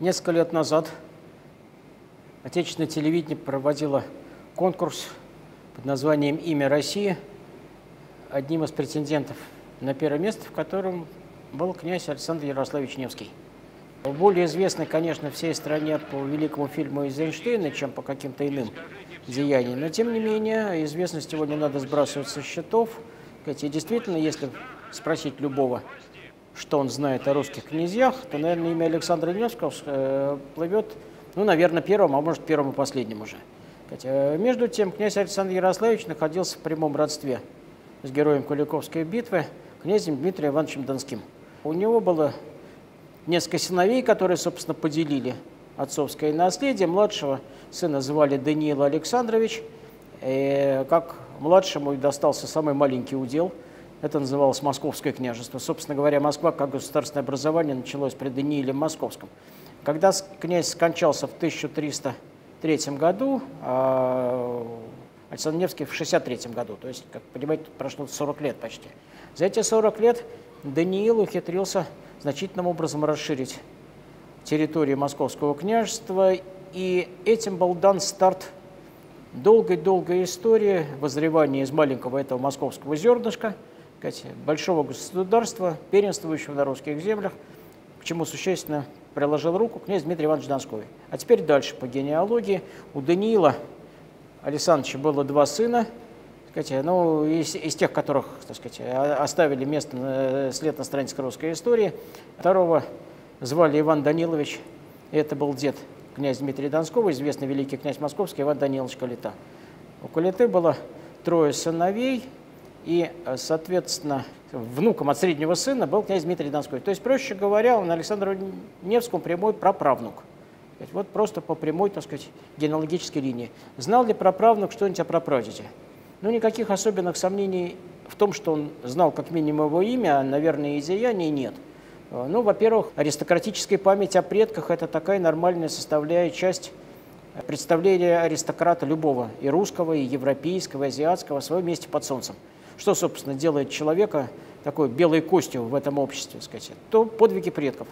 Несколько лет назад отечественное телевидение проводило конкурс под названием «Имя России». Одним из претендентов на первое место, в котором был князь Александр Ярославич Невский. Более известный, конечно, всей стране по великому фильму Эйзенштейна, чем по каким-то иным деяниям. Но, тем не менее, известность его не надо сбрасывать со счетов. И действительно, если спросить любого, что он знает о русских князьях, то, наверное, имя Александра Невского плывет, наверное, первым, а может, первым и последним уже. Между тем, князь Александр Ярославич находился в прямом родстве с героем Куликовской битвы, князем Дмитрием Ивановичем Донским. У него было несколько сыновей, которые, собственно, поделили отцовское наследие. Младшего сына звали Даниил Александрович. Как младшему достался самый маленький удел. Это называлось Московское княжество. Собственно говоря, Москва как государственное образование началось при Данииле Московском. Когда князь скончался в 1303 году, Александр Невский в 63 году, то есть, как понимаете, прошло 40 лет почти. За эти 40 лет Даниил ухитрился значительным образом расширить территорию Московского княжества, и этим был дан старт долгой-долгой истории воззревания из маленького этого московского зернышка, большого государства, первенствующего на русских землях, к чему существенно приложил руку князь Дмитрий Иванович Донской. А теперь дальше по генеалогии. У Даниила Александровича было два сына, из тех, которых, оставили след на страницах русской истории. Второго звали Иван Данилович, и это был дед князя Дмитрия Донского, известный великий князь московский Иван Данилович Калита. У Калиты было трое сыновей, и, соответственно, внуком от среднего сына был князь Дмитрий Донской. То есть, проще говоря, он Александру Невскому прямой праправнук. Вот просто по прямой, генеалогической линии. Знал ли праправнук что-нибудь о прапрадеде? Никаких особенных сомнений в том, что он знал как минимум его имя, а, наверное, и деяния нет. Во-первых, аристократическая память о предках – это такая нормальная составляющая часть представления аристократа любого, и русского, и европейского, и азиатского, в своем месте под солнцем. Что, собственно, делает человека такой белой костью в этом обществе, то подвиги предков.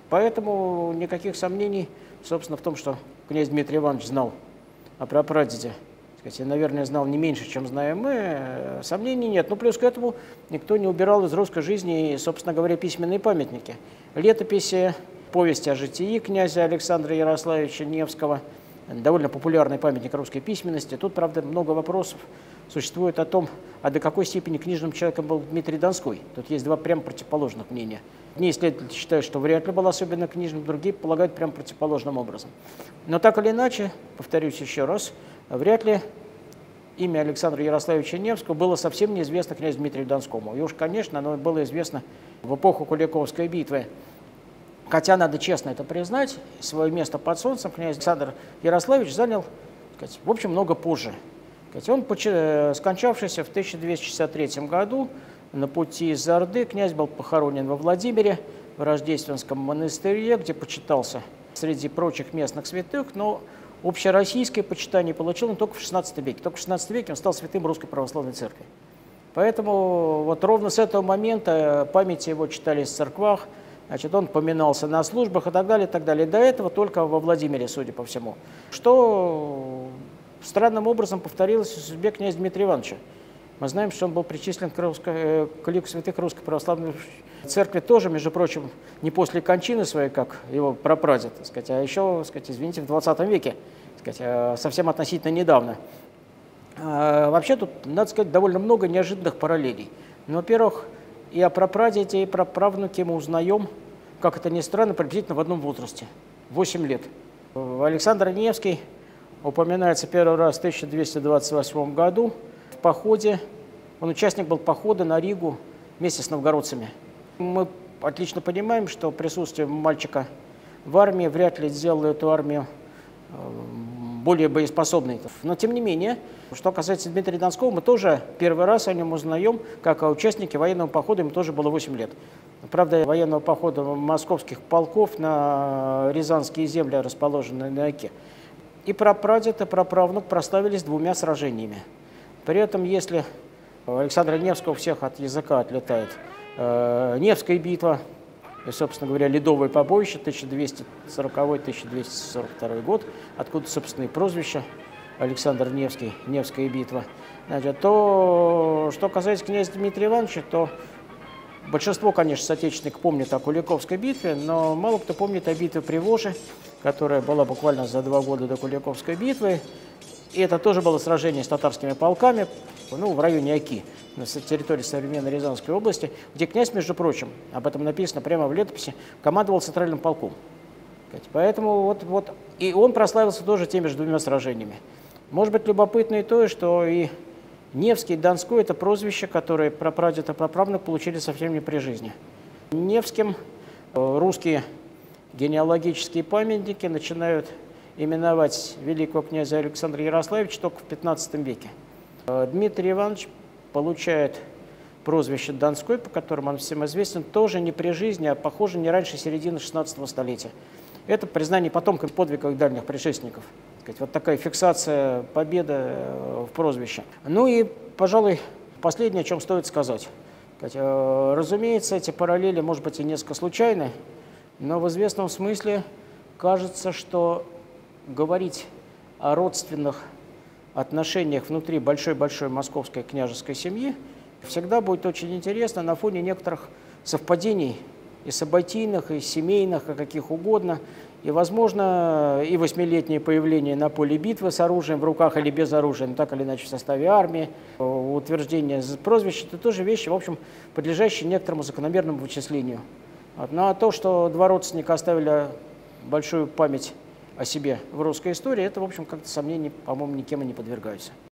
Поэтому никаких сомнений, собственно, в том, что князь Дмитрий Иванович знал о прапрадеде, наверное, знал не меньше, чем знаем мы, сомнений нет. Плюс к этому никто не убирал из русской жизни, собственно говоря, письменные памятники. Летописи, повести о житии князя Александра Ярославича Невского, довольно популярный памятник русской письменности. Тут, правда, много вопросов существует о том, до какой степени книжным человеком был Дмитрий Донской. Тут есть два прямо противоположных мнения. Одни исследователи считают, что вряд ли был особенно книжным, другие полагают прямо противоположным образом. Но так или иначе, повторюсь еще раз, вряд ли имя Александра Ярославича Невского было совсем неизвестно князю Дмитрию Донскому. И уж, конечно, оно было известно в эпоху Куликовской битвы. Хотя, надо честно это признать, свое место под солнцем князь Александр Ярославич занял, в общем, много позже. Он, скончавшийся в 1263 году, на пути из Орды, князь был похоронен во Владимире, в Рождественском монастыре, где почитался среди прочих местных святых, но общероссийское почитание получил он только в XVI веке. Только в XVI веке он стал святым Русской Православной Церкви. Поэтому ровно с этого момента памяти его читались в церквах, он поминался на службах и так далее, и так далее. До этого только во Владимире, судя по всему. Что странным образом повторилось в судьбе князя Дмитрия Ивановича. Мы знаем, что он был причислен к лику святых Русской Православной Церкви тоже, между прочим, не после кончины своей, как его прапрадед, а еще, извините, в 20 веке, совсем относительно недавно. Вообще тут, надо сказать, довольно много неожиданных параллелей. Во-первых, и о прапрадеде, и про правнуке мы узнаем, как это ни странно, приблизительно в одном возрасте – 8 лет. Александр Невский упоминается первый раз в 1228 году в походе. Он участник был похода на Ригу вместе с новгородцами. Мы отлично понимаем, что присутствие мальчика в армии вряд ли сделало эту армию более боеспособной. Но тем не менее, что касается Дмитрия Донского, мы тоже первый раз о нем узнаем, как о участнике военного похода, ему тоже было 8 лет. Правда, военного похода московских полков на рязанские земли, расположенные на Оке. И прапрадед, и праправнук прославились 2 сражениями. При этом, если у Александра Невского всех от языка отлетает Невская битва, и, собственно говоря, Ледовое побоище, 1240-1242 год, откуда, собственно, и прозвище Александр Невский, Невская битва. Значит, то, что касается князя Дмитрия Ивановича, то большинство, конечно, соотечественников помнит о Куликовской битве, но мало кто помнит о битве при Воже, которая была буквально за 2 года до Куликовской битвы. И это тоже было сражение с татарскими полками, в районе Оки, на территории современной Рязанской области, где князь, между прочим, об этом написано прямо в летописи, командовал центральным полком. Поэтому и он прославился тоже теми же 2 сражениями. Может быть, любопытно и то, что и Невский, и Донской – это прозвища, которые прапрадед и праправнук получили совсем не при жизни. Невским русские генеалогические памятники начинают именовать великого князя Александра Ярославича только в XV веке. Дмитрий Иванович получает прозвище Донской, по которому он всем известен, тоже не при жизни, а, похоже, не раньше середины XVI столетия. Это признание потомкам подвигов дальних предшественников. Вот такая фиксация победы в прозвище. Ну и, пожалуй, последнее, о чем стоит сказать. Разумеется, эти параллели, может быть, и несколько случайны, но в известном смысле кажется, что говорить о родственных отношениях внутри большой-большой московской княжеской семьи всегда будет очень интересно на фоне некоторых совпадений и событийных, и семейных, и каких угодно. И, возможно, и 8-летнее появление на поле битвы с оружием в руках или без оружия, но так или иначе в составе армии, утверждение прозвища – это тоже вещи, в общем, подлежащие некоторому закономерному вычислению. Ну а то, что 2 родственника оставили большую память о себе в русской истории, это, в общем, как-то сомнений, по-моему, никем и не подвергаются.